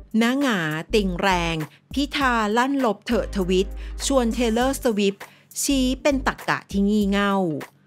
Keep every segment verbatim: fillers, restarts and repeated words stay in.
หน้าหงาติ่งแรงพิธาลั่นลบเถอะทวิตชวนเทเลอร์สวิฟต์ชี้เป็นตรรกะที่งี่เง่า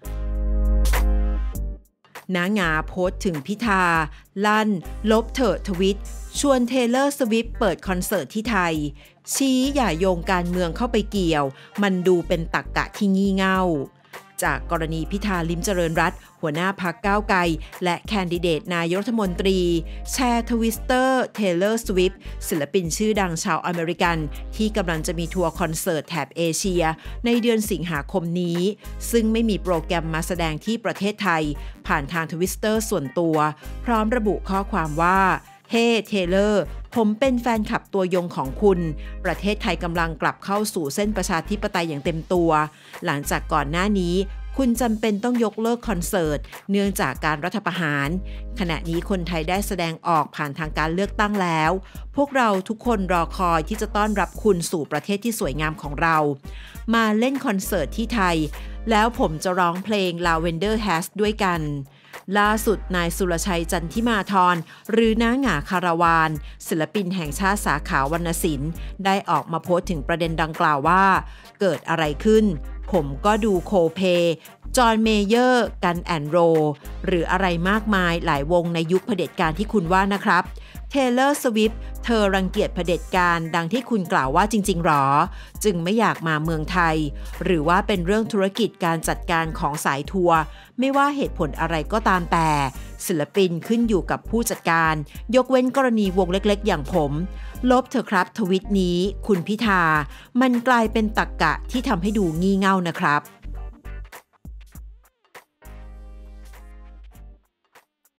หน้าหงาโพสต์ถึงพิธาลั่นลบเถอะทวิตชวนเทเลอร์สวิฟต์เปิดคอนเสิร์ตที่ไทยชี้อย่าโยงการเมืองเข้าไปเกี่ยวมันดูเป็นตรรกะที่งี่เง่าจากกรณีพิธาลิ้มเจริญรัตน์หัวหน้าพรรคก้าวไกลและแคนดิเดตนายกรัฐมนตรีแชร์ทวิตเตอร์เทเลอร์สวิฟต์ศิลปินชื่อดังชาวอเมริกันที่กำลังจะมีทัวร์คอนเสิร์ตแถบเอเชียในเดือนสิงหาคมนี้ซึ่งไม่มีโปรแกรมมาแสดงที่ประเทศไทยผ่านทางทวิตเตอร์ส่วนตัวพร้อมระบุข้อความว่าเฮ้เทเลอร์ผมเป็นแฟนคลับตัวยงของคุณประเทศไทยกำลังกลับเข้าสู่เส้นประชาธิปไตยอย่างเต็มตัวหลังจากก่อนหน้านี้คุณจำเป็นต้องยกเลิกคอนเสิร์ตเนื่องจากการรัฐประหารขณะนี้คนไทยได้แสดงออกผ่านทางการเลือกตั้งแล้วพวกเราทุกคนรอคอยที่จะต้อนรับคุณสู่ประเทศที่สวยงามของเรามาเล่นคอนเสิร์ตที่ไทยแล้วผมจะร้องเพลง Lavender Haze ด้วยกันล่าสุดนายสุรชัยจันทิมาธรหรือน้าหงาคาราวานศิลปินแห่งชาติสาขาวรรณศิลป์ได้ออกมาโพสต์ถึงประเด็นดังกล่าวว่าเกิดอะไรขึ้นผมก็ดูโคเพจอห์นเมเยอร์กันแอนด์โรหรืออะไรมากมายหลายวงในยุคเผด็จการที่คุณว่านะครับเทเลอร์สวิฟต์เธอรังเกียจเผด็จการดังที่คุณกล่าวว่าจริงๆหรอจึงไม่อยากมาเมืองไทยหรือว่าเป็นเรื่องธุรกิจการจัดการของสายทัวร์ไม่ว่าเหตุผลอะไรก็ตามแต่ศิลปินขึ้นอยู่กับผู้จัดการยกเว้นกรณีวงเล็กๆอย่างผมลบเถอะครับทวิตนี้คุณพิธามันกลายเป็นตรรกะที่ทำให้ดูงี่เง่านะครับ